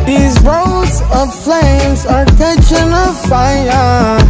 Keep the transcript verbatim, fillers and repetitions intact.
These roads of flames are catching a fire.